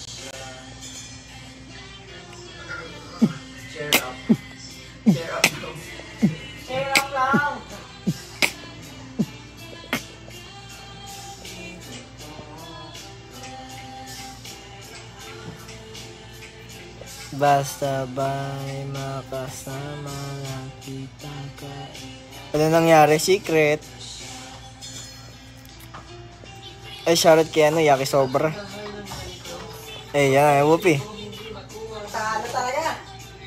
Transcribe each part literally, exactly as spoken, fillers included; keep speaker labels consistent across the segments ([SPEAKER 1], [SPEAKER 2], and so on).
[SPEAKER 1] Share up. Share up lang. Share up lang.
[SPEAKER 2] Basta ba'y makasama nakita ka. Ano nangyari? Secret? Ay, shoutout kay ano, Yakisober. Eh, yan, Whoopi.
[SPEAKER 1] Talo talaga.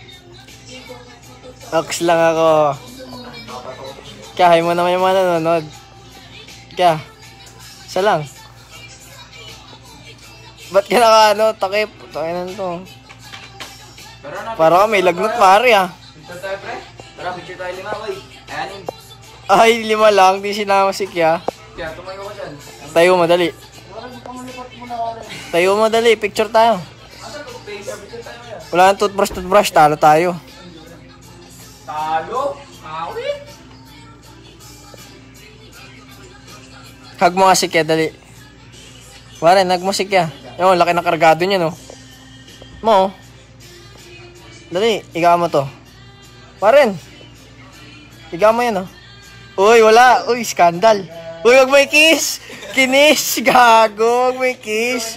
[SPEAKER 2] Ox lang ako. Kaya, hay mo naman yung mga nanonood. Kaya, isa lang. Ba't ka naka, ano, takip? Takinan to. Para ka may lagnat, pare, ah.
[SPEAKER 1] Picture tayo, pre. Tara, picture tayo lima, boy. Ayanin.
[SPEAKER 2] Ay, lima lang. Di sinama si Kya.
[SPEAKER 1] Kaya, tumayo ka dyan.
[SPEAKER 2] Tayo, madali. Tayo, madali. Picture tayo.
[SPEAKER 1] Asa ko, picture, picture tayo yan.
[SPEAKER 2] Wala nang toothbrush, toothbrush. Talo tayo.
[SPEAKER 1] Talo? Awit?
[SPEAKER 2] Hug mo nga si Kya, dali. Waren, hug mo si Kya. Yung, laki ng kargado niya, no? Mo. Dali, ikaw mo to. Waren. Ikaw mo yan, no? Uy, wala. Uy, skandal. Uy, wag may kiss. Kinis, gago. Wag may kiss.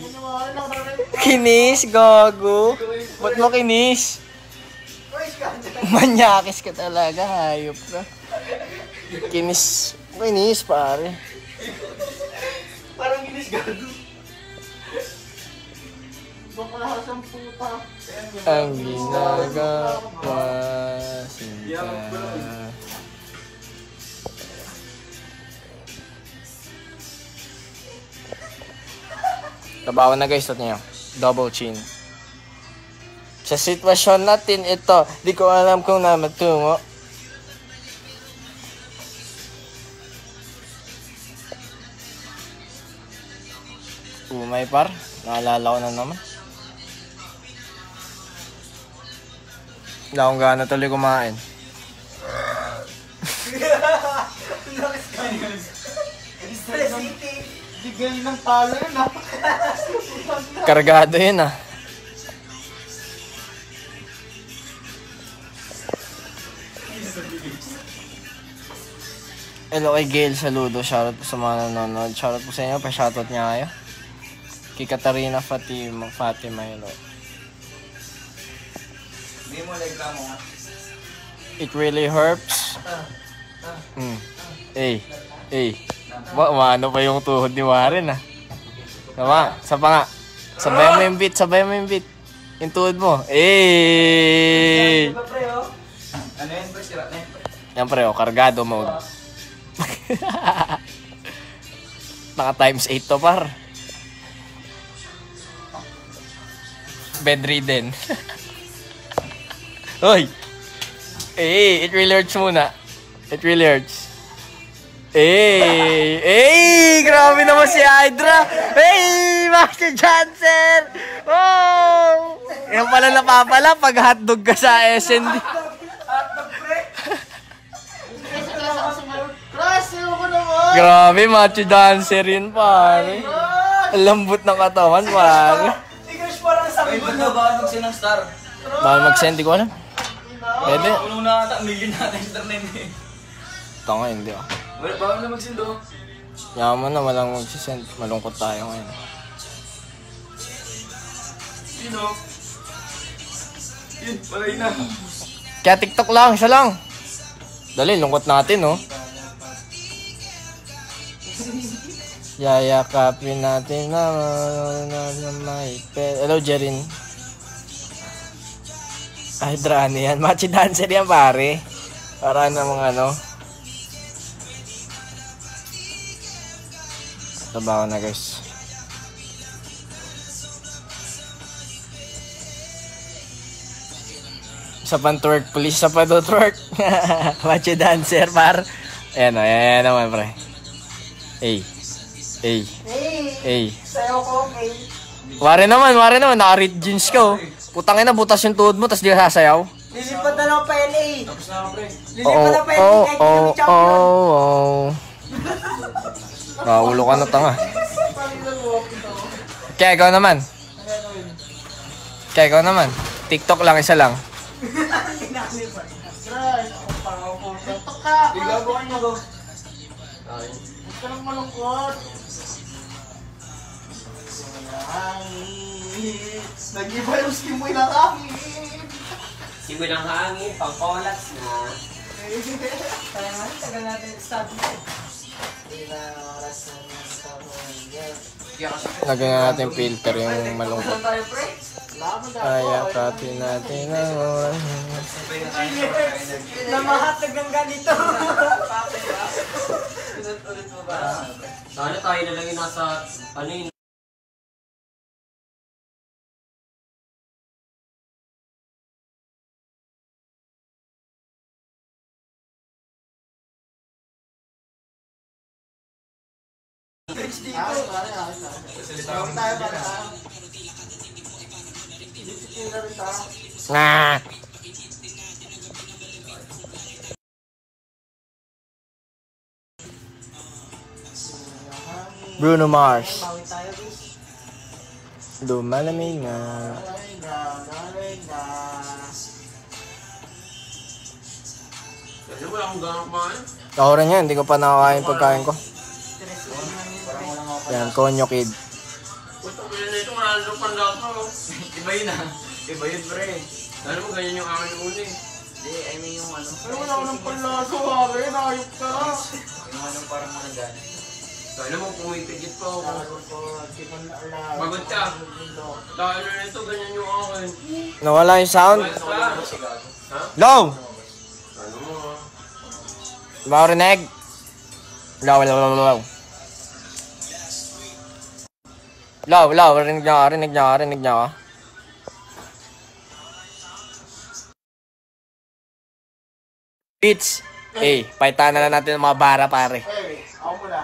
[SPEAKER 2] Kinis, gago. Ba't mo kinis? Manyakis ka talaga, hayop ka. Kinis. Kinis, pare.
[SPEAKER 1] Parang ginis gago.
[SPEAKER 2] Ang ginagawa sinta. Tabawan na guys, ito nyo. Double chin. Sa sitwasyon natin ito, di ko alam kung na matungo. Umay par, naalala ko na naman. Hindi akong gana tuloy kumain.
[SPEAKER 1] Bigay ng talo yun, ha?
[SPEAKER 2] Kargado yun, ah. Hello kay Gail, saludo. Shoutout po sa mga nanonood. Shoutout po sa inyo. Pa-shoutout niya kayo. Kay Katarina Fatima. Fatima, hello.
[SPEAKER 1] Hindi mo reklamo, ha?
[SPEAKER 2] It really hurts. Hmm. Eh. Eh. Ba, umano pa yung tuhod ni Warren, ah. Tama. Sa pa nga. Sabayan mo yung beat. Sabayan mo yung beat. Yung tuhod mo. Eh.
[SPEAKER 1] Diba, pre, oh? Ano yan, pre? Sira na yan, pre.
[SPEAKER 2] Yan pre, oh. Kargado mode. Naka times eight to par. Bedridden. Hoy. Eh, it really hurts muna. It really hurts. Eh, eh, grabe naman si Hydra. Hey, Master Jansen. Oh. Yan pala napapala pag hotdog ka sa S N D. Grabe, macho dancer yun, pare. Ang lambot ng katawan, pare.
[SPEAKER 1] Si Crush parang sabi mo na ba nung sinang star?
[SPEAKER 2] Bawal mag-send, di ko alam. Pwede.
[SPEAKER 1] Ulong na ata, million natin star na yun eh.
[SPEAKER 2] Tanga, hindi ah.
[SPEAKER 1] Wala, bawal na mag-send oh.
[SPEAKER 2] Yaman na, walang magsisend. Malungkot tayo ngayon.
[SPEAKER 1] Yun oh. Yun, walay na.
[SPEAKER 2] Kaya TikTok lang, siya lang. Dali, lungkot natin, oh. Yayakapin natin na, na, na may pe. Hello, Jerin. Hydra, ano yan? Machi dancer yan, pare. Para namang ano. Tabaho na, guys. Isa pang twerk, please. Isa pa do twerk. Machi dancer, par. Ayan o, ayan naman, pre. Ay. Ay. Ay.
[SPEAKER 1] Sayo ko, okay.
[SPEAKER 2] Wari naman, wari naman. Naka-red jeans ka, oh. Putangin na, butas yung tuhod mo, tas di ka sasayaw.
[SPEAKER 1] Lilipat na lang pa L A. Tapos na ako, pre.
[SPEAKER 2] Oo,
[SPEAKER 1] Lilipat na pa L A
[SPEAKER 2] oo,
[SPEAKER 1] kahit
[SPEAKER 2] oo,
[SPEAKER 1] kami champion.
[SPEAKER 2] oo, oo. Nakaulo ka na, tanga. Kaya ikaw naman. Kaya ikaw naman. TikTok lang, isa lang.
[SPEAKER 1] Try, ako pa ako po. TikTok ka! Igago ka niyo, go. Huwag ka lang malungkot. Hangin. Nag-iba yung simoy ng hangin.
[SPEAKER 3] Simoy ng hangin, pang-collapse na.
[SPEAKER 1] Kaya nga, tagal natin stop mo. Hindi na oras na stop mo.
[SPEAKER 2] Lagyan na natin filter yung malungkot.
[SPEAKER 1] Saan tayo, pre? Laman na
[SPEAKER 2] Ay, akatin natin ang oras.
[SPEAKER 1] Namahatag ang ganito.
[SPEAKER 3] Ulit mo ba? Sana tayo na lang yung nasa, ano yun?
[SPEAKER 1] Dito. Tawag tayo, para tayo. Disiplina rin tayo.
[SPEAKER 2] Nga! Bruno Mars.
[SPEAKER 1] Mawin tayo, bis.
[SPEAKER 2] Lumalamig na.
[SPEAKER 1] Naray na, naray na.
[SPEAKER 3] Ano wala akong ganang kumain?
[SPEAKER 2] Ako rin yan, hindi ko pa nakakain pagkain ko. Yan, Konyo Kid.
[SPEAKER 3] Puto ko yun na ito, marami ng panlasa. Iba yun ah. Iba yun, pre. Ano mo, ganyan yung akin uni. Hindi, I mean yung ano.
[SPEAKER 1] Ay, wala ko ng panlaso, pare. Nakayop ka.
[SPEAKER 3] Yung ano parang mga gana. So, alam mo, pumipigit pa ako. Bagot ka. Dahil na ito, ganyan yung akin.
[SPEAKER 2] Nawala yung sound.
[SPEAKER 3] Ayos ka. Ha?
[SPEAKER 2] Low!
[SPEAKER 3] Ano mo ah?
[SPEAKER 2] Bago rinig. Low, low, low, low. Low, low. Rinig niya ka, rinig niya ka, rinig niya ka. Beats. Eh, paitan na lang natin ng mga bara, pare.
[SPEAKER 1] Eh, ako muna.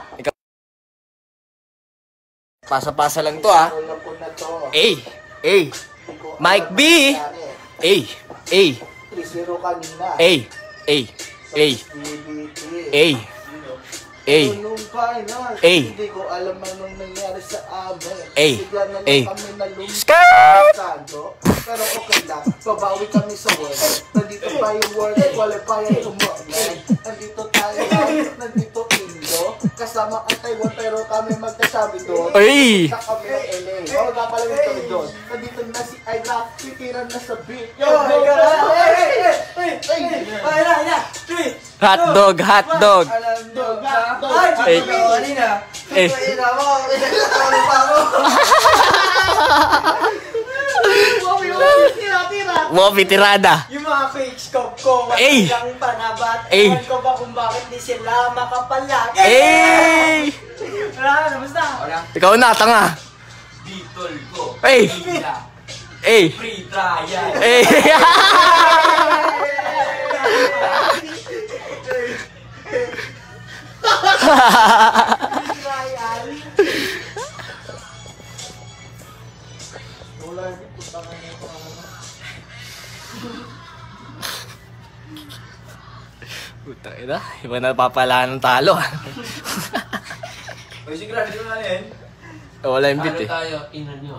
[SPEAKER 2] Pasa-pasa lang to, ah.
[SPEAKER 1] Wala po na to.
[SPEAKER 2] Eh, eh. Mike B. Eh, eh.
[SPEAKER 1] three zero kanina.
[SPEAKER 2] Eh, eh. Eh,
[SPEAKER 1] B B T.
[SPEAKER 2] eh. Eh.
[SPEAKER 1] Nung final,
[SPEAKER 2] Eh.
[SPEAKER 1] hindi ko alam anong nangyari sa amin.
[SPEAKER 2] Eh.
[SPEAKER 1] Bigla na lang
[SPEAKER 2] Eh.
[SPEAKER 1] kami nalumikado.
[SPEAKER 2] Skirt!
[SPEAKER 1] Pero okay lang, babawi kami sa world. Nandito pa yung world, wala pa yung tumulong. Nandito tayo, nandito Indo. Kasama ang Taiwan pero kami magkasabi doon.
[SPEAKER 2] Ay!
[SPEAKER 1] Sa kami ng L A. O, napalawin kami doon. Nandito na si Ira, titiran na sa beat. Yo,
[SPEAKER 4] my God!
[SPEAKER 1] Hey, hey, hey, hey,
[SPEAKER 4] Ay, na, na! Three!
[SPEAKER 2] Hotdog, hotdog.
[SPEAKER 1] Alam nyo ba?
[SPEAKER 2] Eh.
[SPEAKER 4] Ay, chito ko kanina!
[SPEAKER 2] Eh.
[SPEAKER 1] Ay, ina mo, pinagkakaroon pa ako. Tira-tira.
[SPEAKER 2] Mopi tirada.
[SPEAKER 4] Yung mga quick-scope ko,
[SPEAKER 2] Eh.
[SPEAKER 4] walang panabat.
[SPEAKER 2] Eh.
[SPEAKER 4] Ewan ko ba kung bakit di sila makapalag.
[SPEAKER 2] Eh!
[SPEAKER 4] Wala ka na, basta.
[SPEAKER 2] Ikaw na, tanga.
[SPEAKER 3] Bitol ko.
[SPEAKER 2] Eh!
[SPEAKER 3] Pizza.
[SPEAKER 2] Eh!
[SPEAKER 3] Free trial.
[SPEAKER 2] Eh!
[SPEAKER 1] Wala, hindi po tanga na ito.
[SPEAKER 2] Putang ina, iba na papala ng talo.
[SPEAKER 3] Uy, sige lang, dito na yan.
[SPEAKER 2] Wala yung beat
[SPEAKER 3] Ano
[SPEAKER 2] eh.
[SPEAKER 3] tayo? Ina nyo.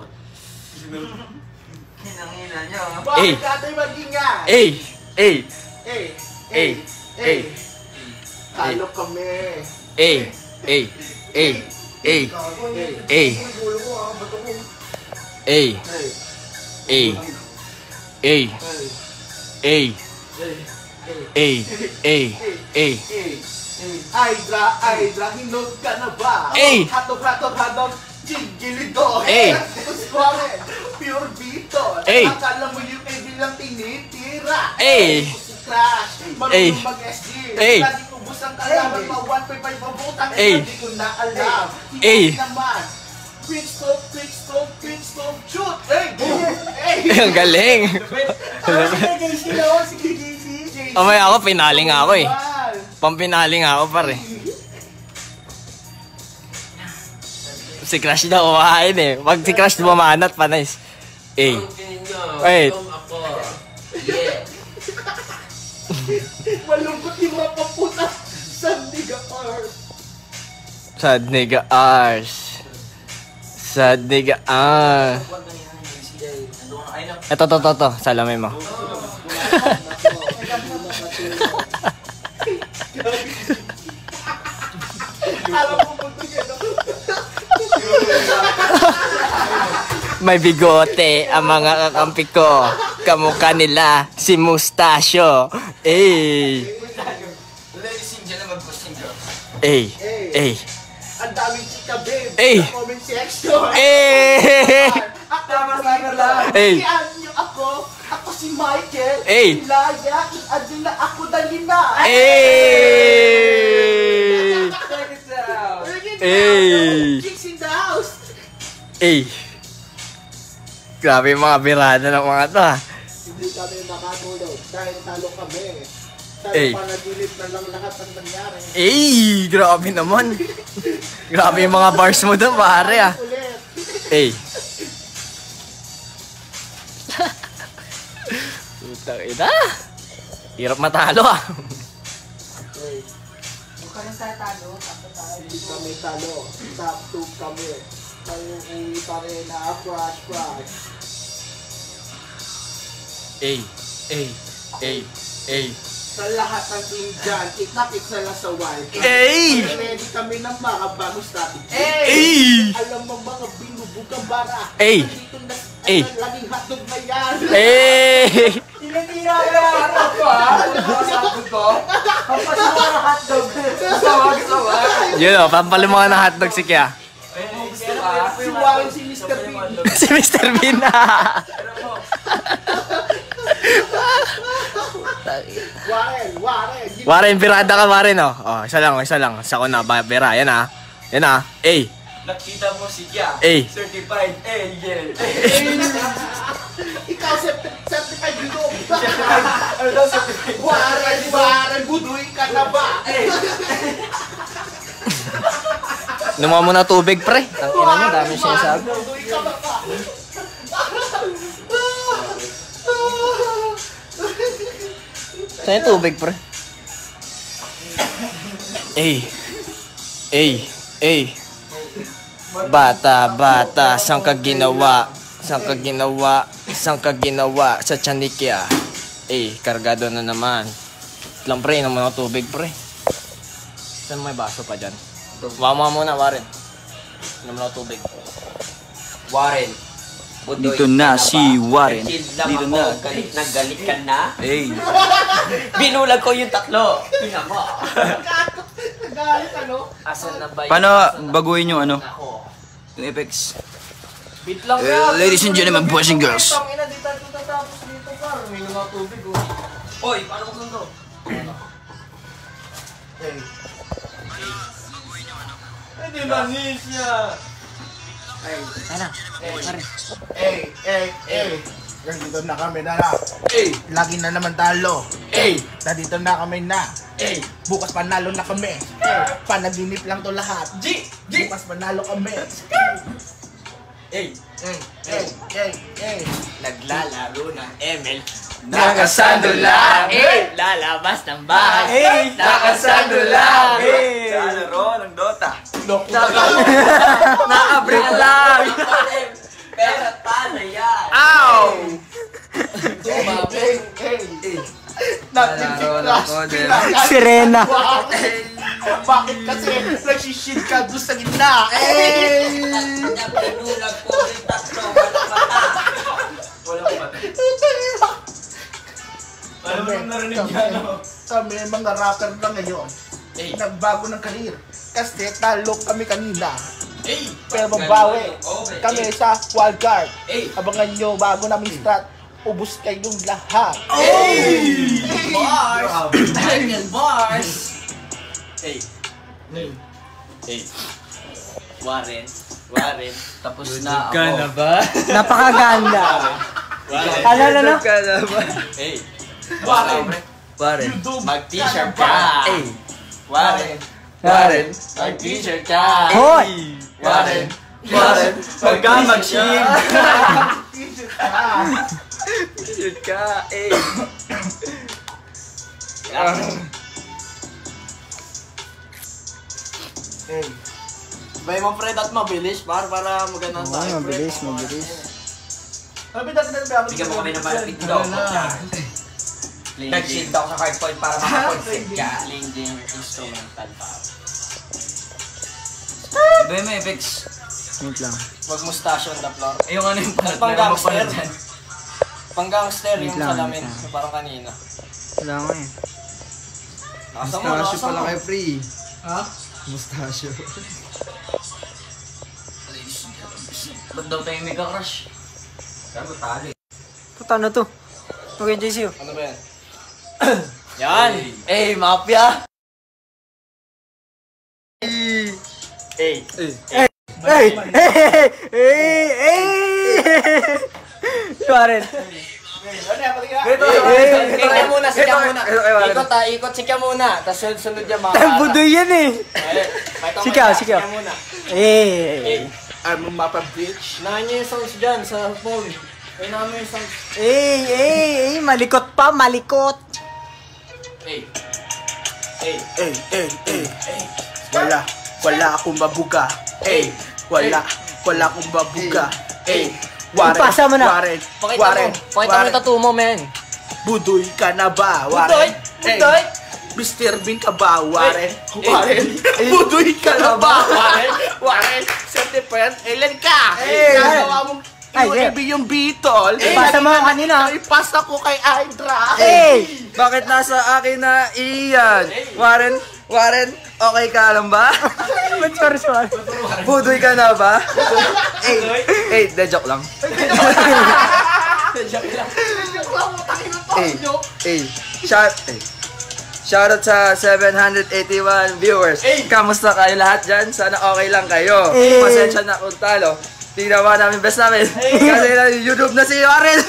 [SPEAKER 4] Hinangina nyo.
[SPEAKER 1] Bakit natin mag-ingat?
[SPEAKER 2] Eh! Eh!
[SPEAKER 1] Eh,
[SPEAKER 2] Eh! Eh!
[SPEAKER 1] Talo kami.
[SPEAKER 2] Eh! Eh! Eh! Eh! Eh!
[SPEAKER 1] Ulo ko ah, bato ko.
[SPEAKER 2] Eh!
[SPEAKER 1] Eh,
[SPEAKER 2] Eh! Eh!
[SPEAKER 1] eh,
[SPEAKER 2] Eh!
[SPEAKER 1] eh,
[SPEAKER 2] Eh! Eh! Eh!
[SPEAKER 1] eh. Hydra, Hydra, hinog ka na ba?
[SPEAKER 2] Eh.
[SPEAKER 1] Hatog, hatog, hatog, gigilido.
[SPEAKER 2] Eh.
[SPEAKER 1] Kusware, pure Vito.
[SPEAKER 2] Eh.
[SPEAKER 1] Akala mo yung A B lang tinitira.
[SPEAKER 2] Eh.
[SPEAKER 1] Si Crash,
[SPEAKER 2] Eh.
[SPEAKER 1] marunong mag-S G.
[SPEAKER 2] Eh.
[SPEAKER 1] Lagi ubus ang kalaban, ma one point five mabutang.
[SPEAKER 2] Eh.
[SPEAKER 1] Hindi ko na alam.
[SPEAKER 2] Eh.
[SPEAKER 1] Hindi naman. Quick stroke, quick stroke, quick stroke, shoot! Eh!
[SPEAKER 2] Eh, ang galing!
[SPEAKER 4] Ah, sige, J C no? Sige, J C.
[SPEAKER 2] Amay ako, pinali nga ako eh. Pampinali nga ako pare. Si Crush daw umahain eh. Pag si Crush bumanat, panis. Eh.
[SPEAKER 3] Ang tingin nyo.
[SPEAKER 2] Wait.
[SPEAKER 3] Tom ako. Yeah.
[SPEAKER 1] Malungkot yung mga paputa sa Niga Art.
[SPEAKER 2] Sad nigga Ars. Sad nigga ah. Ito, to, to, to. Salamin mo. May bigote ang mga kakampi ko. Kamukha nila si Mustachio. Eh.
[SPEAKER 3] Ladies and gentlemen, boys and girls.
[SPEAKER 2] Eh. Eh.
[SPEAKER 1] Ang daming chika, babe.
[SPEAKER 2] Eh.
[SPEAKER 1] Sa comment section.
[SPEAKER 2] Eh.
[SPEAKER 1] Tama sana lang.
[SPEAKER 2] Eh.
[SPEAKER 1] Iyan niyo ako. Ako si Michael.
[SPEAKER 2] Eh.
[SPEAKER 1] Ilaya. Iadin na ako dali na.
[SPEAKER 2] Eh. Eh.
[SPEAKER 1] Chicks in the house.
[SPEAKER 2] Eh. Grabe yung mga birada ng mga to, ha.
[SPEAKER 1] Hindi kami makatulog dahil talo kami.
[SPEAKER 2] Eh.
[SPEAKER 1] Talo panaginip na lang lahat ng nangyari.
[SPEAKER 2] Eh, grabe naman. Grabe yung mga bars mo doon, pare, ah.
[SPEAKER 1] Ulit.
[SPEAKER 2] Eh. Putang ina. Hirap matalo, ah.
[SPEAKER 1] Okay.
[SPEAKER 4] Huwag ka lang tatalo. Tapos tayo.
[SPEAKER 1] Hindi kami talo. Top two kami. Tayo uwi pa rin na crush crush.
[SPEAKER 2] Eh. Eh. Eh. Eh.
[SPEAKER 1] Sa lahat ng team dyan, itakit sa lasawal.
[SPEAKER 2] Eh.
[SPEAKER 1] Ready kami ng mga bagong strategy.
[SPEAKER 2] Eh.
[SPEAKER 1] Alam mo mga binubugang bara.
[SPEAKER 2] Eh.
[SPEAKER 1] Nandito na
[SPEAKER 2] Eh.
[SPEAKER 1] ang laging hotdog na yan.
[SPEAKER 2] Eh.
[SPEAKER 4] Tinatira ko na hotdog ko, ha? Hotdog ko? Pampasama na hotdog.
[SPEAKER 3] Sawag, sawag.
[SPEAKER 2] Yun, o, pampalimukan ng hotdog si Kya.
[SPEAKER 1] Si Warren, si mister Bean.
[SPEAKER 2] Si mister Bean.
[SPEAKER 1] Warren, Warren.
[SPEAKER 2] Warren, birada ka, Warren, oh. Oh, isa lang, isa lang. Sa ko na, ba- bira. Yan, ah. Yan, ah. Eh.
[SPEAKER 3] Nakita mo si Kya.
[SPEAKER 2] Eh.
[SPEAKER 3] Certified angel.
[SPEAKER 1] Ikaw, certi- certified binom.
[SPEAKER 3] Ano daw certified?
[SPEAKER 1] Warren, Warren, buduy ka na ba?
[SPEAKER 2] Luma mo na tubig, pre. Ang ina niyo, dami siya sabi.
[SPEAKER 1] Buduy ka ba ka?
[SPEAKER 2] Saan yung tubig, pre? Eh. Eh. Eh. Bata, bata, saan ka ginawa? Saan ka ginawa? Saan ka ginawa? Sa Chanikya. Eh, kargado na naman. Lang, pre, inom mo ng tubig, pre. Saan may baso pa dyan? Mama muna, Warren. Inom mo ng tubig.
[SPEAKER 3] Warren. Budoy
[SPEAKER 5] Dito na
[SPEAKER 3] ka
[SPEAKER 5] si
[SPEAKER 3] ba?
[SPEAKER 5] Warren.
[SPEAKER 3] Nagkidlam
[SPEAKER 5] Dito
[SPEAKER 3] ako.
[SPEAKER 5] na.
[SPEAKER 3] Galit na galit ka na.
[SPEAKER 5] Hey.
[SPEAKER 3] Binulag ko yung tatlo. Tingnan mo.
[SPEAKER 1] Nagalit ano?
[SPEAKER 2] Asan na ba yun?
[SPEAKER 5] Paano baguhin yung ano?
[SPEAKER 3] Ako.
[SPEAKER 5] Yung effects?
[SPEAKER 2] Beat lang
[SPEAKER 5] Eh,
[SPEAKER 2] yan.
[SPEAKER 5] ladies and gentlemen, boys and girls.
[SPEAKER 2] Tangina, di tayo tatapos dito, par. May mga tubig, oh.
[SPEAKER 3] Oy, paano ko to?
[SPEAKER 1] Eh,
[SPEAKER 3] Hindi langis niya.
[SPEAKER 1] eh,
[SPEAKER 2] Ano? Pare.
[SPEAKER 1] eh, eh, eh. Nandito na kami na na.
[SPEAKER 3] Eh.
[SPEAKER 1] Lagi na naman talo.
[SPEAKER 3] Eh.
[SPEAKER 1] Nandito na kami na.
[SPEAKER 3] Eh.
[SPEAKER 1] Bukas panalo na kami. Eh, panaginip lang to lahat.
[SPEAKER 3] G. G.
[SPEAKER 1] Bukas panalo kami.
[SPEAKER 3] Eh.
[SPEAKER 1] Eh, eh, eh, eh.
[SPEAKER 2] Naglalaro ng M L.
[SPEAKER 3] Nakasando lang.
[SPEAKER 2] Eh! Lalabas ng bahay.
[SPEAKER 5] Eh!
[SPEAKER 3] Nakasando lang.
[SPEAKER 5] Hey! Sa laro ng Dota.
[SPEAKER 2] Naka-break lang.
[SPEAKER 3] Pero paano yan?
[SPEAKER 2] Ow!
[SPEAKER 1] Eh, eh, eh, eh. Nag-flash
[SPEAKER 2] Sirena.
[SPEAKER 1] Bakit kasi nagsishit ka doon sa gitna? Eh!
[SPEAKER 3] Binulag ko yung tatlo. Walang mata. Walang mata. Alam mo nang narinig yan, no?
[SPEAKER 1] Kami mga rapper na ngayon.
[SPEAKER 3] Eh.
[SPEAKER 1] Nagbago ng karir. Kasi talo kami kanina.
[SPEAKER 3] Eh.
[SPEAKER 1] Pero babawi.
[SPEAKER 3] Okay.
[SPEAKER 1] Kami sa wildcard.
[SPEAKER 3] Eh.
[SPEAKER 1] Abangan nyo bago namin start. Ubus kayong lahat.
[SPEAKER 3] Hey! Bars! Michael Bars!
[SPEAKER 2] Hey. Hey. Warren. Warren. Tapos na ako.
[SPEAKER 3] ba?
[SPEAKER 4] Napakaganda.
[SPEAKER 2] Warren.
[SPEAKER 4] Ano, ano, ano?
[SPEAKER 2] Hey.
[SPEAKER 1] Warren.
[SPEAKER 2] Warren.
[SPEAKER 1] YouTube.
[SPEAKER 2] Mag-t-shirt ka.
[SPEAKER 1] Hey.
[SPEAKER 2] Warren.
[SPEAKER 4] Warren.
[SPEAKER 2] Mag-t-shirt ka.
[SPEAKER 4] Hoy!
[SPEAKER 2] Warren. Warren. Huwag ka mag-shim. T-shirt ka. Eh.
[SPEAKER 1] Hey.
[SPEAKER 2] Bay mo, Fred, at mabilis, par, para magandang tayo, Fred.
[SPEAKER 4] Mabilis, mabilis.
[SPEAKER 1] Sabi dati na nabi
[SPEAKER 3] Bigyan mo kami ng malapit ko. Nag-shield ako sa hardpoint para makakoncept ka.
[SPEAKER 2] Lingding instrumental pa.
[SPEAKER 5] Iba mo, Apex.
[SPEAKER 2] Wait lang. Huwag mustache on the floor.
[SPEAKER 5] Yung ano yung part
[SPEAKER 2] Pang
[SPEAKER 5] meron mo
[SPEAKER 2] gangster.
[SPEAKER 5] pala dyan.
[SPEAKER 2] Pang gangster yung
[SPEAKER 6] Wait lang,
[SPEAKER 2] salamin.
[SPEAKER 6] wait lang.
[SPEAKER 2] Yung parang kanina.
[SPEAKER 6] Wala ko eh.
[SPEAKER 2] Nasa mo,
[SPEAKER 6] Mustasyo
[SPEAKER 2] nasa
[SPEAKER 6] pala
[SPEAKER 2] mo.
[SPEAKER 6] kay Free.
[SPEAKER 1] Ha?
[SPEAKER 6] Mustasyo.
[SPEAKER 5] Ba't daw tayo mega crush?
[SPEAKER 3] Kaya mo tali.
[SPEAKER 6] Puta na to. Okay, J C.
[SPEAKER 2] Ano ba yan? Yan! Eh, mafia! Eh!
[SPEAKER 6] Hey! Hey! Hey! Hey! Hey! Karen.
[SPEAKER 2] Ito, sikya muna, sikya muna. Ikot ha, ikot, sikya muna. Tapos sunod-sunod yan mga bata.
[SPEAKER 6] Budoy yan eh. Sikaw, sikaw.
[SPEAKER 2] Sikya muna.
[SPEAKER 6] Eh!
[SPEAKER 1] I'm mapa bitch.
[SPEAKER 2] Nahan nyo yung sounds dyan sa phone. Ay, nahan mo yung sounds.
[SPEAKER 6] Eh! Eh! Eh! Malikot pa! Malikot!
[SPEAKER 2] Hey! Hey!
[SPEAKER 1] Eh, eh, eh, eh. Wala, wala akong babuga. Eh, wala, wala akong babuga. Eh, Warren,
[SPEAKER 6] Ipasa mo na.
[SPEAKER 1] Warren,
[SPEAKER 2] Pakita
[SPEAKER 1] Warren,
[SPEAKER 2] mo. Pakita mo yung tattoo mo, men.
[SPEAKER 1] Budoy ka na ba,
[SPEAKER 2] Budoy?
[SPEAKER 1] Warren?
[SPEAKER 2] Budoy?
[SPEAKER 1] Eh, Mister Bean ka ba, Warren?
[SPEAKER 2] Eh,
[SPEAKER 1] Warren, budoy ka na ba, Warren? Warren, certified alien ka.
[SPEAKER 6] Eh,
[SPEAKER 1] Nagawa mong
[SPEAKER 6] ay,
[SPEAKER 1] U A B yung Beetle.
[SPEAKER 6] Ipasa mo kanina.
[SPEAKER 1] Ipasa ko kay Hydra.
[SPEAKER 6] Eh!
[SPEAKER 5] Bakit nasa akin na iyan? Warren, Warren, okay ka lang ba?
[SPEAKER 6] Ba't sorry sorry?
[SPEAKER 5] Budoy ka na ba? Eh, eh, de joke lang. Eh, eh, shout, eh. Shoutout sa seven hundred eighty-one viewers. Kamusta kayo lahat dyan? Sana okay lang kayo.
[SPEAKER 6] Eh.
[SPEAKER 5] Pasensya na kung talo. Tingnan ba namin best namin. Kasi na YouTube na si Warren.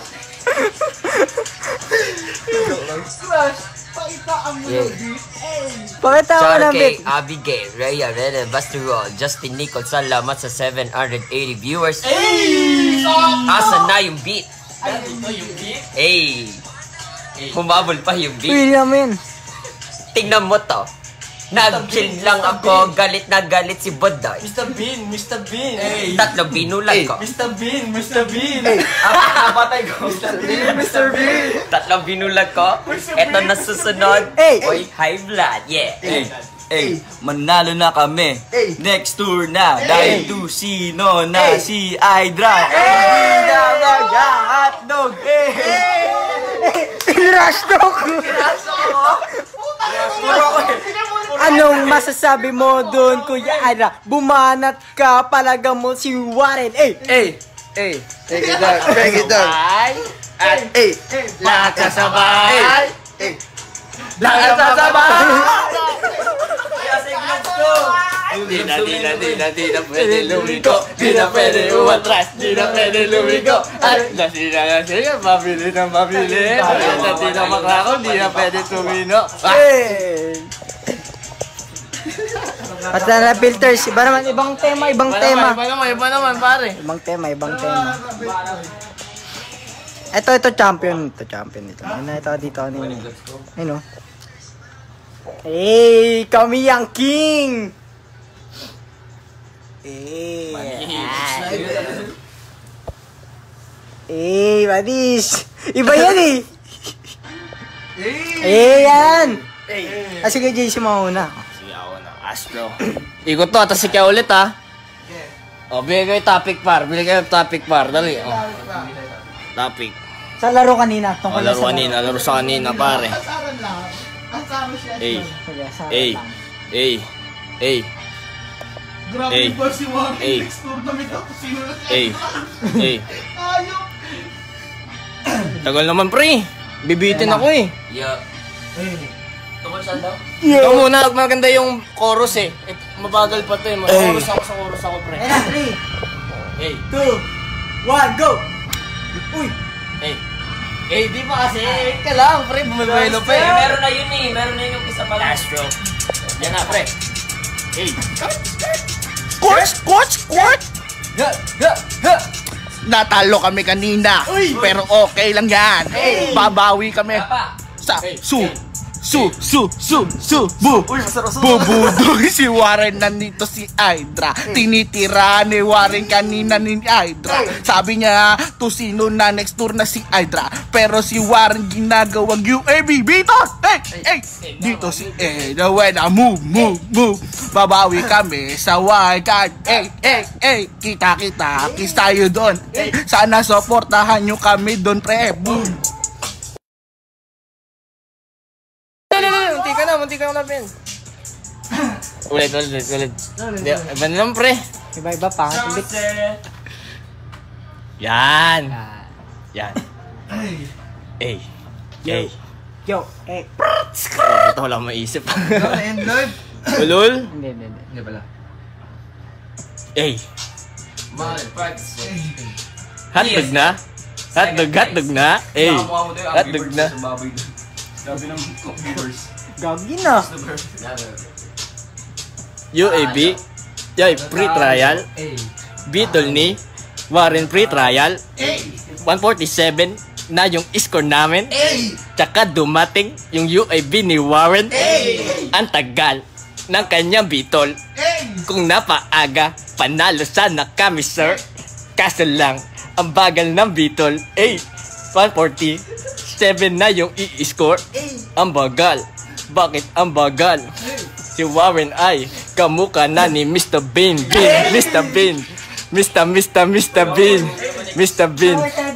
[SPEAKER 6] Pakita mo
[SPEAKER 3] Shout
[SPEAKER 6] ng
[SPEAKER 3] kay
[SPEAKER 6] bit.
[SPEAKER 3] Abigail, Rhea, Rene, Bastero, Justin Nicole, salamat sa seven hundred eighty viewers. Asa na yung beat? Hey! Humabol pa yung beat.
[SPEAKER 6] Uy, namin.
[SPEAKER 3] Tingnan mo to. Nag-chill lang ako, galit na galit si Bodoy.
[SPEAKER 2] Mister Bean, Mister Bean.
[SPEAKER 3] Tatlong binulag ko.
[SPEAKER 2] Mister Bean, Mister Bean.
[SPEAKER 3] Napatay ko.
[SPEAKER 5] Mister B.
[SPEAKER 3] Tatlong binulag ko. Eto na susunod.
[SPEAKER 6] Hey!
[SPEAKER 3] Oy, high blood, yeah.
[SPEAKER 5] Eh, eh, manalo na kami. Next tour na. Dahil to sino na si Hydra. Eh, na mag-hotdog. Eh,
[SPEAKER 6] Rush talk! Anong masasabi mo doon, Kuya Hydra? Bumanat ka, palaga mo si Warren. Eh!
[SPEAKER 5] eh, eh, take it down, take it down. At, eh,
[SPEAKER 2] Lahat kasabay.
[SPEAKER 5] eh, lahat sasabay.
[SPEAKER 2] Di na, di na, di na, di na pwede lumiko. Di na pwede umatras. Di na pwede lumiko. Ay, nasi na, nasi na, mabili na, mabili. At di na makrako, di na pwede tumino.
[SPEAKER 6] Eh! At na filters, iba naman, ibang tema, ibang tema.
[SPEAKER 2] Iba naman, iba naman, pare.
[SPEAKER 6] Ibang tema, ibang tema. Ito, ito, champion. Ito, champion ito. Ayun na, ito, dito. Ano yun? Ayun, oh. Hey, kami ang king! Eh, eh, Badis! Iba yan eh! Eh, yan! Ah, sige, J C mauna.
[SPEAKER 2] Sige ako na, Astro. Ikot to, tapos ikaw ulit ha. O, bigay kayo topic par. Bigay kayo topic par. Dali. O. Topic.
[SPEAKER 6] Sa laro kanina.
[SPEAKER 2] O,
[SPEAKER 6] Tungkol na
[SPEAKER 2] laro
[SPEAKER 6] sa
[SPEAKER 2] kanina. Laro sa kanina, pare.
[SPEAKER 1] Asaran lang. Asaran siya.
[SPEAKER 2] Ey,
[SPEAKER 6] Sige, sa
[SPEAKER 2] ey,
[SPEAKER 6] lang.
[SPEAKER 2] ey, ey,
[SPEAKER 1] Grabe
[SPEAKER 2] Ey.
[SPEAKER 1] ba si Warren?
[SPEAKER 2] Ey.
[SPEAKER 1] Next tournament ako. Sino na siya?
[SPEAKER 2] ey, ey.
[SPEAKER 1] Ayok.
[SPEAKER 2] Tagal naman, pre. Bibitin ako eh.
[SPEAKER 3] Yeah. Tungkol saan daw?
[SPEAKER 2] Ikaw muna, maganda yung chorus eh. eh mabagal pa to eh. Chorus ako sa chorus ako, pre.
[SPEAKER 6] Ayun na, three,
[SPEAKER 2] Hey,
[SPEAKER 6] two, one, go! Uy!
[SPEAKER 2] hey. Eh, di ba kasi? Eh, ka lang, pre. Bumibuelo pa eh.
[SPEAKER 3] Meron na yun eh. Meron na yun yung isa pala.
[SPEAKER 2] Astro. Yan na, pre. Hey.
[SPEAKER 1] Squash! Squash! Squash!
[SPEAKER 2] Ha, ha, ha.
[SPEAKER 1] Natalo kami kanina. Pero okay lang yan. Babawi kami
[SPEAKER 3] Pa.
[SPEAKER 1] sa
[SPEAKER 2] Hey,
[SPEAKER 1] su
[SPEAKER 2] hey.
[SPEAKER 1] Su, su, su, su, bu. Bubudoy si Warren, nandito si Hydra. Tinitira ni Warren kanina ni Hydra. Sabi niya, to sino na next tour na si Hydra. Pero si Warren ginagawang U A B. Biton! Hey, hey! Dito si Hydra, when I move, move, move. Babawi kami sa wildcard. Hey, hey, hey! Kita-kita, kiss tayo doon. Sana supportahan nyo kami doon, pre. Boom!
[SPEAKER 2] Munti ka na, munti ka na, Ben. Ulit, ulit, ulit. Hindi, iba na lang, pre.
[SPEAKER 6] Iba-iba pa. Ulit.
[SPEAKER 2] Yan. Yan. Ay. Ay.
[SPEAKER 6] Yo, eh.
[SPEAKER 2] Ito wala maisip.
[SPEAKER 5] End live.
[SPEAKER 2] Ulul.
[SPEAKER 6] Hindi, hindi, hindi.
[SPEAKER 5] Hindi pala.
[SPEAKER 2] Ay. Hotdog na? Hotdog, hotdog na? Ay. Hotdog na.
[SPEAKER 5] Sabi ng viewers.
[SPEAKER 6] Gagi na.
[SPEAKER 2] U A B. Yay, pre-trial. Beetle ni Warren pre-trial. one forty-seven na yung score namin. Tsaka dumating yung U A B ni Warren. Ang tagal ng kanyang Beetle. Kung napaaga, panalo sana kami, sir. Kaso lang, ang bagal ng Beetle. Ay, one forty-seven na yung i-score. Ang bagal. Bakit ang bagal? Si Warren ay kamukha na ni Mister Bean. Bean, Mister Bean. Mister, Mister, Mister Bean. Mister Bean.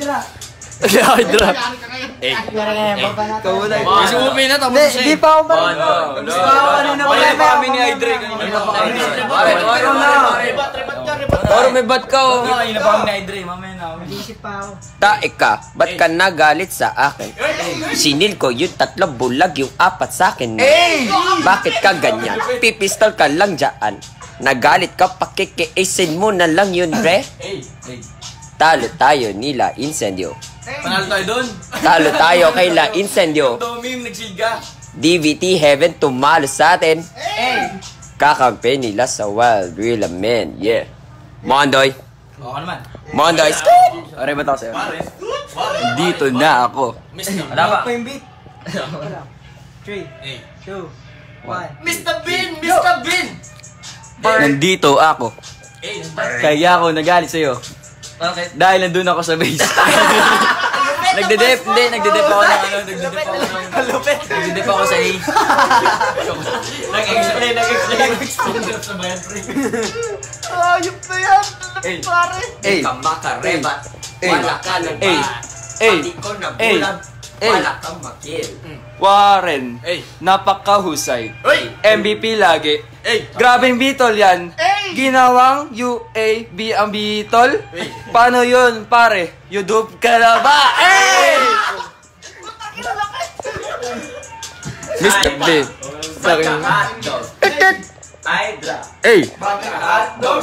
[SPEAKER 2] Hydra. Eh,
[SPEAKER 5] Ikaw wala.
[SPEAKER 2] isuupin na, tapos
[SPEAKER 6] Hindi, di pa ako ba?
[SPEAKER 5] Ano na wala pa kami ni Hydra. Kanina pa kami. Oro na. Oro may bat ka oh. Kanina pa kami ni Hydra. Mamaya na.
[SPEAKER 6] Isip pa ako.
[SPEAKER 3] Tae ka, ba't ka nagalit sa akin? Sinil ko yung tatlo bulag, yung apat sa akin. Bakit ka ganyan? Pipistol ka lang dyan. Nagalit ka, pakikiisin mo na lang yun, pre. Talo tayo nila, incendio.
[SPEAKER 5] Panalo tayo doon.
[SPEAKER 3] Talo tayo kay La Incendio.
[SPEAKER 5] Tommy yung nagsilga.
[SPEAKER 3] D V T Heaven tumalo sa atin. Kakampi nila sa Wild Real Man. Yeah. Mondoy.
[SPEAKER 5] Oo naman.
[SPEAKER 3] Mondoy.
[SPEAKER 5] Aray ba ako sa'yo? Dito na ako.
[SPEAKER 3] Wala pa.
[SPEAKER 6] Pa yung beat. three, two, one.
[SPEAKER 5] Mister Bean! Mister Bean! Nandito ako. Kaya ako nagalit sa'yo.
[SPEAKER 3] Bakit?
[SPEAKER 5] Dahil nandun ako sa base. Nagde-dep, hindi, nagde-dep ako ng ano, nagde-dep ako ng... Nagde-dep ako sa A. Nag-explain, nag-explain. Nag-explain sa bayan, pre.
[SPEAKER 1] Ayop na yan! Pare!
[SPEAKER 3] Eh, ka makarebat.
[SPEAKER 5] Eh.
[SPEAKER 3] Wala ka na ba?
[SPEAKER 5] Eh. Eh.
[SPEAKER 3] Pati ko na
[SPEAKER 5] Eh.
[SPEAKER 3] bulag.
[SPEAKER 5] Eh.
[SPEAKER 3] Wala kang makil.
[SPEAKER 5] Warren,
[SPEAKER 2] Ey.
[SPEAKER 5] napakahusay.
[SPEAKER 2] Uy!
[SPEAKER 5] M V P lagi.
[SPEAKER 2] Ey!
[SPEAKER 5] Grabing Beetle yan. Ginawang U A B ang Beetle. Paano yun, pare? YouTube ka na ba? Ey! Mister Bean. Sabi mo.
[SPEAKER 3] Hydra.
[SPEAKER 5] Ey!
[SPEAKER 3] Hotdog.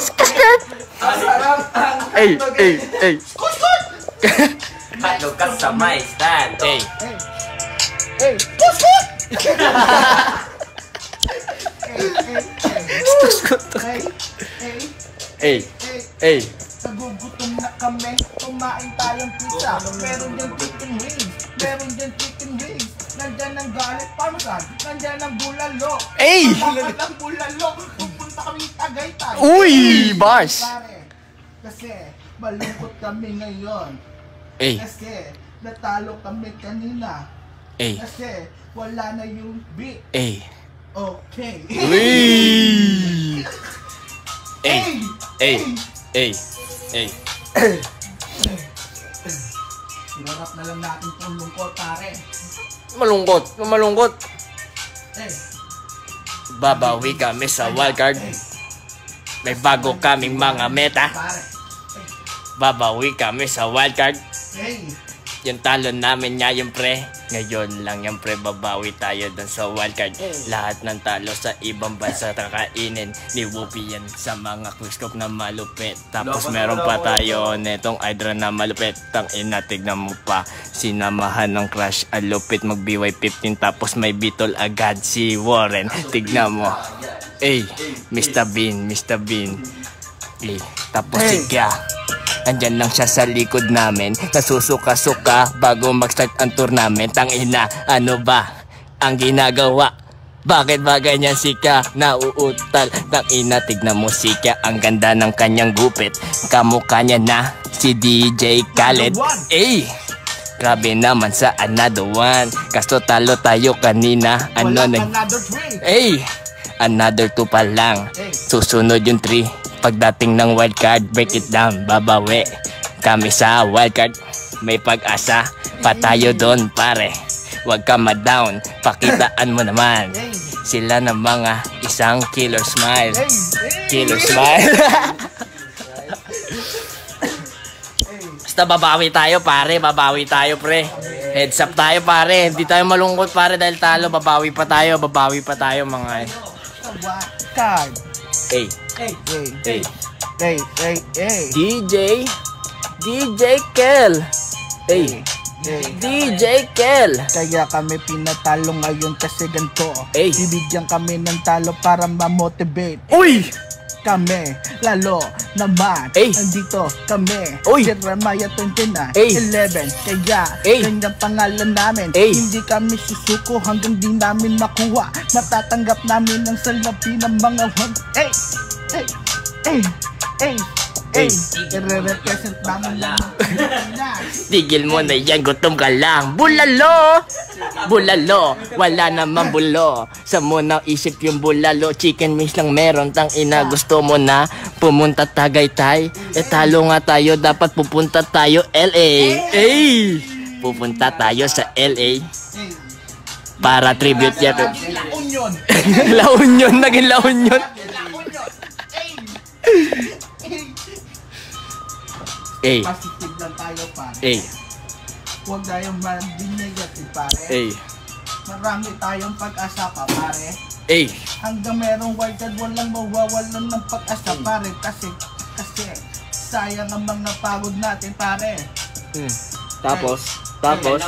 [SPEAKER 5] Ey! Ey! Ey!
[SPEAKER 3] Hotdog ka sa may stand.
[SPEAKER 2] Ey.
[SPEAKER 5] Ey! Ey!
[SPEAKER 1] Nagugutom na kami, kumain tayong pizza. Meron dyan chicken wings, meron dyan chicken wings. Nandyan ang garlic parmesan, nandyan ang bulalo.
[SPEAKER 2] Ey!
[SPEAKER 1] Bakit ang bulalo? Pupunta kami Tagaytay.
[SPEAKER 2] Uy! Bars!
[SPEAKER 1] Pare, kasi malungkot kami ngayon.
[SPEAKER 2] Ey.
[SPEAKER 1] Kasi natalo kami kanina.
[SPEAKER 2] Ey.
[SPEAKER 1] Kasi wala na yung beat.
[SPEAKER 2] Ey.
[SPEAKER 1] Okay.
[SPEAKER 2] Uy! Ey. Ey. Ey. Ey.
[SPEAKER 1] Sinarap na lang natin itong lungkot, pare.
[SPEAKER 2] Malungkot. Malungkot.
[SPEAKER 1] Eh,
[SPEAKER 2] Babawi kami sa wildcard. May bago kaming mga meta.
[SPEAKER 1] pare.
[SPEAKER 2] Babawi kami sa wildcard.
[SPEAKER 1] Hey,
[SPEAKER 2] Yung talo namin nga yung pre. Ngayon lang yung pre, babawi tayo dun sa wildcard. Lahat ng talo sa ibang bansa kakainin ni Whoopi yan sa mga quickscope na malupit. Tapos meron pa tayo netong Hydra na malupit. Tang ina, tignan mo pa. Sinamahan ng Crush alupit, mag B Y fifteen. Tapos may Beetle agad si Warren. Tignan mo. Ey, Mister Bean, Mister Bean. Eh, tapos si Kya. Andyan lang siya sa likod namin, nasusuka-suka bago mag-start ang tournament. Ang ina, ano ba?
[SPEAKER 3] ang ginagawa. Bakit ba ganyan si Ka? Nauutal. Tang ina, tignan mo si Ka. Ang ganda ng kanyang gupit. Kamukha niya na si D J Khaled. Ey! Grabe naman sa another one. Kaso talo tayo kanina. Ano na? Ey! Another two pa lang. Susunod yung three. Pagdating ng wildcard, break it down, babawi. Kami sa wildcard, may pag-asa. Patayo doon pare. Huwag ka ma-down, pakitaan mo naman. Sila ng mga isang killer smile. Killer smile. Basta babawi tayo pare, babawi tayo pre. Heads up tayo pare, hindi tayo malungkot pare dahil talo. Babawi pa tayo, babawi pa tayo mga.
[SPEAKER 1] Card.
[SPEAKER 3] Hey,
[SPEAKER 1] Hey, hey,
[SPEAKER 3] hey.
[SPEAKER 1] hey, hey, hey.
[SPEAKER 3] D J, D J Kel. Hey.
[SPEAKER 1] Hey.
[SPEAKER 3] D J Kel.
[SPEAKER 1] Kaya kami pinatalo ngayon kasi ganito.
[SPEAKER 3] Hey.
[SPEAKER 1] Bibigyan kami ng talo para ma-motivate
[SPEAKER 3] Uy!
[SPEAKER 1] kami. Lalo naman,
[SPEAKER 3] Hey.
[SPEAKER 1] andito kami.
[SPEAKER 3] Uy.
[SPEAKER 1] Jeremiah twenty-nine,
[SPEAKER 3] Hey.
[SPEAKER 1] eleven. Kaya,
[SPEAKER 3] Hey.
[SPEAKER 1] ganyang pangalan namin.
[SPEAKER 3] Hey.
[SPEAKER 1] Hindi kami susuko hanggang di namin makuha. Natatanggap namin ang salapi ng mga one. Hey! Hey! Hey! Hey! Hey! I-represent namin lang.
[SPEAKER 3] Tigil mo na yan, gutom ka lang. Bulalo! Bulalo! Wala namang bulo. Sa munang isip yung bulalo. Chicken wings lang meron. Tang ina, gusto mo na pumunta Tagaytay. E talo nga tayo, dapat pupunta tayo L A. Ay! Pupunta tayo sa L A. Para tribute yan.
[SPEAKER 1] La Union!
[SPEAKER 3] La Union, naging La Union. Ay,
[SPEAKER 1] Positive lang tayo pare.
[SPEAKER 3] ay,
[SPEAKER 1] Huwag tayong maging negative pare.
[SPEAKER 3] ay,
[SPEAKER 1] Marami tayong pag-asa pa pare.
[SPEAKER 3] ay.
[SPEAKER 1] Hanggang merong wildcard walang mawawalan ng pag-asa pare. Kasi, kasi, sayang ang mga pagod natin pare.
[SPEAKER 3] Hmm. Tapos, tapos,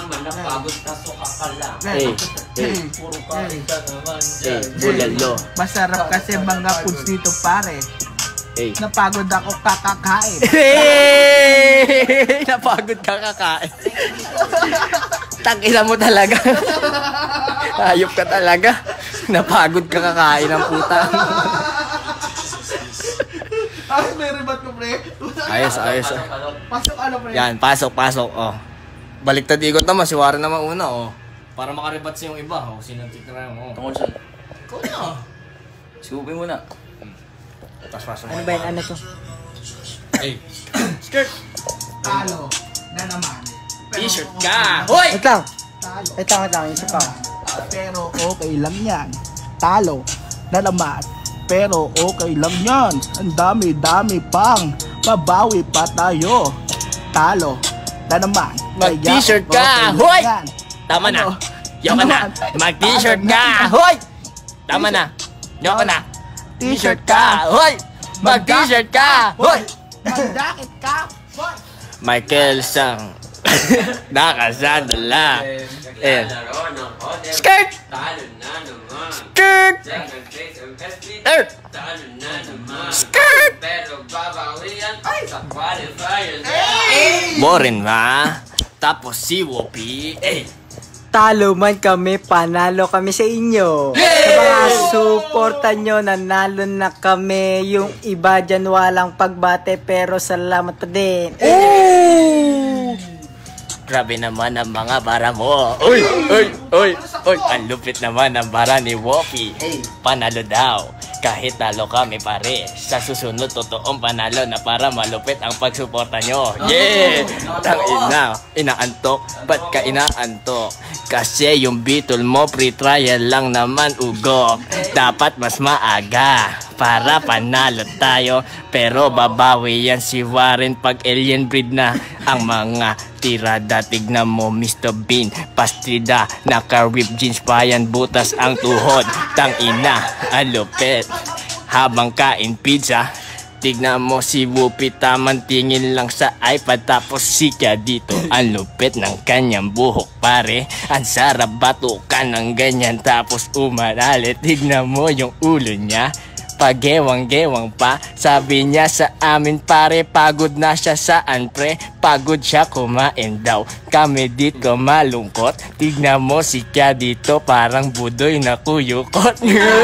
[SPEAKER 1] Hey,
[SPEAKER 3] hey,
[SPEAKER 1] hey,
[SPEAKER 3] ay, bulalo.
[SPEAKER 1] Masarap kasi mga foods dito pare.
[SPEAKER 3] Ay.
[SPEAKER 1] Napagod ako kakakain.
[SPEAKER 3] Hey! Napagod ka kakain. Tangina mo talaga. Hayop ka talaga. Napagod ka kakain ng puta.
[SPEAKER 1] Ay, may rebat ko pre.
[SPEAKER 3] Ayos, ayos.
[SPEAKER 1] Pasok ano pre?
[SPEAKER 3] Yan, pasok, pasok. Oh. Baliktad ikot naman, si Warren naman una, oh. Para makaribat sa yung iba, oh. Sinantik na rin, oh.
[SPEAKER 5] Tungkol saan?
[SPEAKER 3] Ikaw na.
[SPEAKER 5] Scoopin mo na.
[SPEAKER 3] Tapos pasok mo.
[SPEAKER 6] Ano ba yun? Ano to?
[SPEAKER 3] Hey. Skirt.
[SPEAKER 1] Talo na naman. Pero
[SPEAKER 3] T-shirt
[SPEAKER 1] okay
[SPEAKER 3] ka.
[SPEAKER 1] lang.
[SPEAKER 3] Hoy!
[SPEAKER 6] Wait lang.
[SPEAKER 1] Talo.
[SPEAKER 6] Wait lang, wait lang. Isa pa.
[SPEAKER 1] Pero okay lang yan. Talo na naman. Pero okay lang yan. Ang dami-dami pang. Babawi pa tayo. Talo na naman.
[SPEAKER 3] Mag-t-shirt
[SPEAKER 1] Kaya,
[SPEAKER 3] ka.
[SPEAKER 1] okay lang
[SPEAKER 3] Hoy!
[SPEAKER 1] yan.
[SPEAKER 3] Tama na.
[SPEAKER 1] Ano?
[SPEAKER 3] Yaw ka na.
[SPEAKER 1] Ano?
[SPEAKER 3] Mag-t-shirt
[SPEAKER 1] Talo
[SPEAKER 3] ka.
[SPEAKER 1] na.
[SPEAKER 3] Hoy! Tama na. Yaw ka na. T-shirt ka. Hoy! Mag-t-shirt ka. Hoy!
[SPEAKER 1] Mag-jacket ka. Hoy!
[SPEAKER 3] Michael Sang. Nakasadala. Eh. Skirt! Skirt! Er! Skirt! Boring ba? Tapos si Whoopi. Eh.
[SPEAKER 6] Talo man kami, panalo kami sa inyo. Sa mga suporta nyo, nanalo na kami. Yung iba dyan walang pagbate, pero salamat pa din.
[SPEAKER 3] Oh! Grabe naman ang mga bara mo. Uy! Uy! Uy! Uy! Ang lupit naman ang bara ni Whoopi. Panalo daw. Kahit talo kami pare. Sa susunod, totoong panalo na para malupit ang pagsuporta nyo. Yeah! Tang ina. Inaantok. Ba't ka inaantok? Kasi yung Beetle mo pre-trial lang naman ugok. Dapat mas maaga para panalo tayo. Pero babawi yan si Warren pag alien breed na ang mga tirada. Tignan mo Mister Bean, pastrida, naka-rip jeans pa yan, butas ang tuhod. Tang ina, alupit. Habang kain pizza, tignan mo si Whoopi, tamang tingin lang sa iPad. Tapos sika dito, ang lupit ng kanyang buhok pare. Ang sarap batukan ng ganyan, tapos umarali. Tignan mo yung ulo niya,
[SPEAKER 2] pagewang-gewang pa. Sabi niya sa amin pare, pagod na siya saan pre? Pagod siya kumain daw. Kami dito malungkot. Tignan mo si Kya dito parang budoy na kuyukot.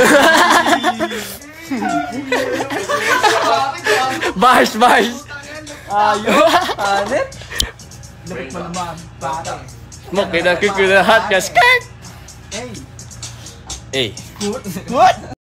[SPEAKER 2] Bars, bars.
[SPEAKER 6] Ayos. Anet.
[SPEAKER 1] Dapat mo naman, bata.
[SPEAKER 2] Mo kinakikulahat ka skirt.
[SPEAKER 6] Hey.
[SPEAKER 2] Eh.
[SPEAKER 6] What?